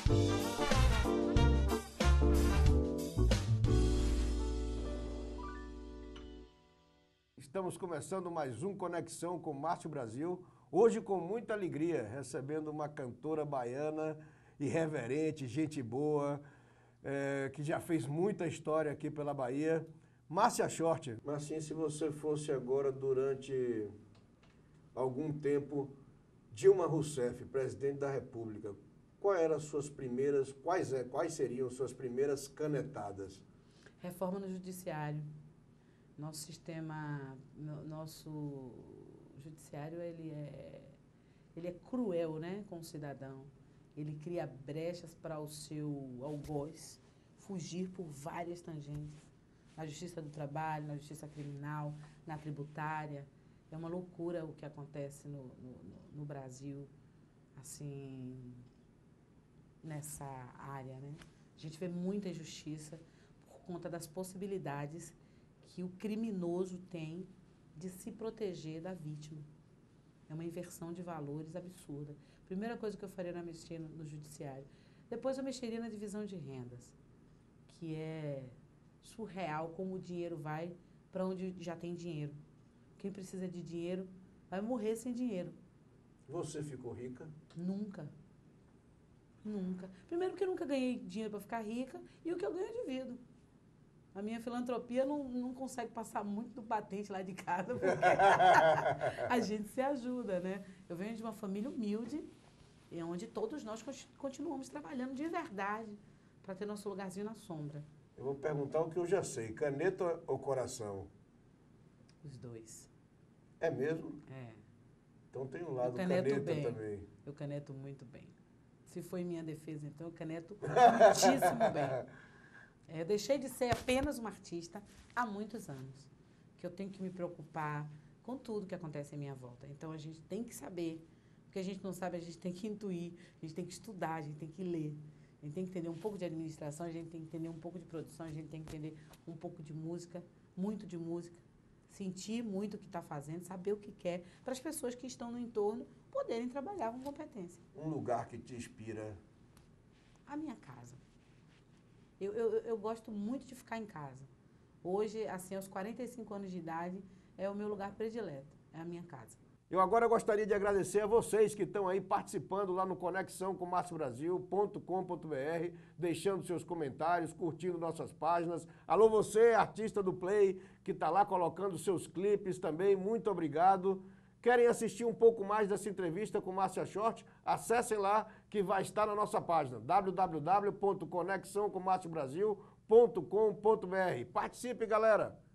Estamos começando mais um Conexão com Márcio Brasil, hoje com muita alegria, recebendo uma cantora baiana, irreverente, gente boa, que já fez muita história aqui pela Bahia, Márcia Short. Marcinha, se você fosse agora, durante algum tempo, Dilma Rousseff, presidente da República, quais seriam suas primeiras canetadas? Reforma no judiciário. Nosso sistema, nosso judiciário, ele é cruel, né, com o cidadão. Ele cria brechas para o seu algoz fugir por várias tangentes. Na justiça do trabalho, na justiça criminal, na tributária. É uma loucura o que acontece no Brasil, assim, nessa área, né? A gente vê muita injustiça por conta das possibilidades que o criminoso tem de se proteger da vítima. É uma inversão de valores absurda. Primeira coisa que eu faria na anistia no judiciário. Depois eu mexeria na divisão de rendas, que é surreal como o dinheiro vai para onde já tem dinheiro. Quem precisa de dinheiro vai morrer sem dinheiro. Você ficou rica? Nunca. Nunca. Primeiro porque eu nunca ganhei dinheiro para ficar rica e o que eu ganho eu divido. A minha filantropia não consegue passar muito do patente lá de casa, porque a gente se ajuda, né? Eu venho de uma família humilde, onde todos nós continuamos trabalhando de verdade para ter nosso lugarzinho na sombra. Eu vou perguntar o que eu já sei, caneta ou coração? Os dois. É mesmo? É. Então tem um lado caneta bem. Também. Eu caneto muito bem. Se foi minha defesa, então eu caneto muitíssimo bem. Eu deixei de ser apenas uma artista há muitos anos, que eu tenho que me preocupar com tudo que acontece em minha volta. Então a gente tem que saber, porque a gente não sabe, a gente tem que intuir, a gente tem que estudar, a gente tem que ler, a gente tem que entender um pouco de administração, a gente tem que entender um pouco de produção, a gente tem que entender um pouco de música, muito de música, sentir muito o que está fazendo, saber o que quer, para as pessoas que estão no entorno poderem trabalhar com competência. Um lugar que te inspira? A minha casa. Eu gosto muito de ficar em casa. Hoje, assim, aos 45 anos de idade, é o meu lugar predileto, é a minha casa. Eu agora gostaria de agradecer a vocês que estão aí participando lá no conexãocommarciobrasil.com.br, deixando seus comentários, curtindo nossas páginas. Alô você, artista do Play, que está lá colocando seus clipes também, muito obrigado. Querem assistir um pouco mais dessa entrevista com Márcia Short? Acessem lá que vai estar na nossa página www.conexãocommarciobrasil.com.br. Participe, galera!